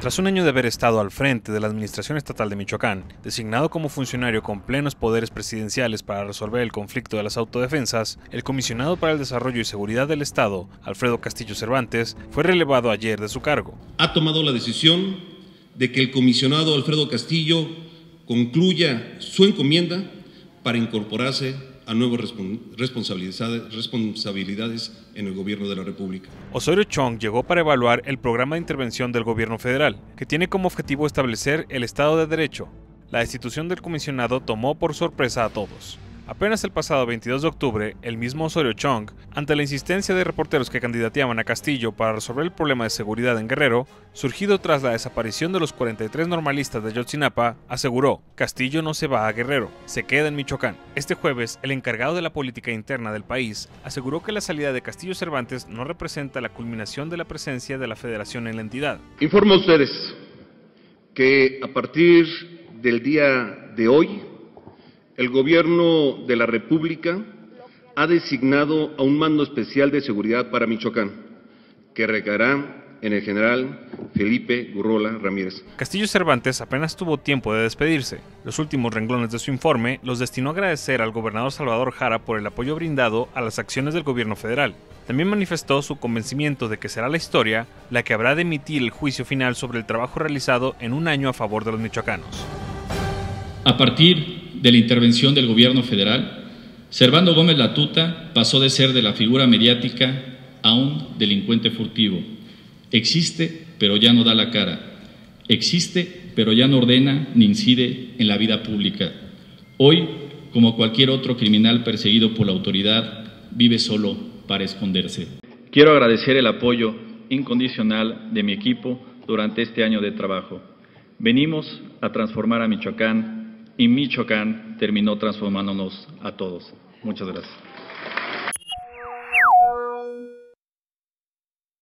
Tras un año de haber estado al frente de la Administración Estatal de Michoacán, designado como funcionario con plenos poderes presidenciales para resolver el conflicto de las autodefensas, el comisionado para el Desarrollo y Seguridad del Estado, Alfredo Castillo Cervantes, fue relevado ayer de su cargo. Ha tomado la decisión de que el comisionado Alfredo Castillo concluya su encomienda para incorporarse a nuevas responsabilidades en el gobierno de la República. Osorio Chong llegó para evaluar el programa de intervención del gobierno federal, que tiene como objetivo establecer el Estado de Derecho. La destitución del comisionado tomó por sorpresa a todos. Apenas el pasado 22 de octubre, el mismo Osorio Chong, ante la insistencia de reporteros que candidateaban a Castillo para resolver el problema de seguridad en Guerrero, surgido tras la desaparición de los 43 normalistas de Ayotzinapa, aseguró: Castillo no se va a Guerrero, se queda en Michoacán. Este jueves, el encargado de la política interna del país aseguró que la salida de Castillo Cervantes no representa la culminación de la presencia de la Federación en la entidad. Informo a ustedes que a partir del día de hoy, el Gobierno de la República ha designado a un mando especial de seguridad para Michoacán, que recaerá en el general Felipe Gurrola Ramírez. Castillo Cervantes apenas tuvo tiempo de despedirse. Los últimos renglones de su informe los destinó a agradecer al gobernador Salvador Jara por el apoyo brindado a las acciones del gobierno federal. También manifestó su convencimiento de que será la historia la que habrá de emitir el juicio final sobre el trabajo realizado en un año a favor de los michoacanos. A partir de la intervención del gobierno federal, Servando Gómez Latuta pasó de ser de la figura mediática a un delincuente furtivo. Existe, pero ya no da la cara. Existe, pero ya no ordena ni incide en la vida pública. Hoy, como cualquier otro criminal perseguido por la autoridad, vive solo para esconderse. Quiero agradecer el apoyo incondicional de mi equipo durante este año de trabajo. Venimos a transformar a Michoacán, y Michoacán terminó transformándonos a todos. Muchas gracias.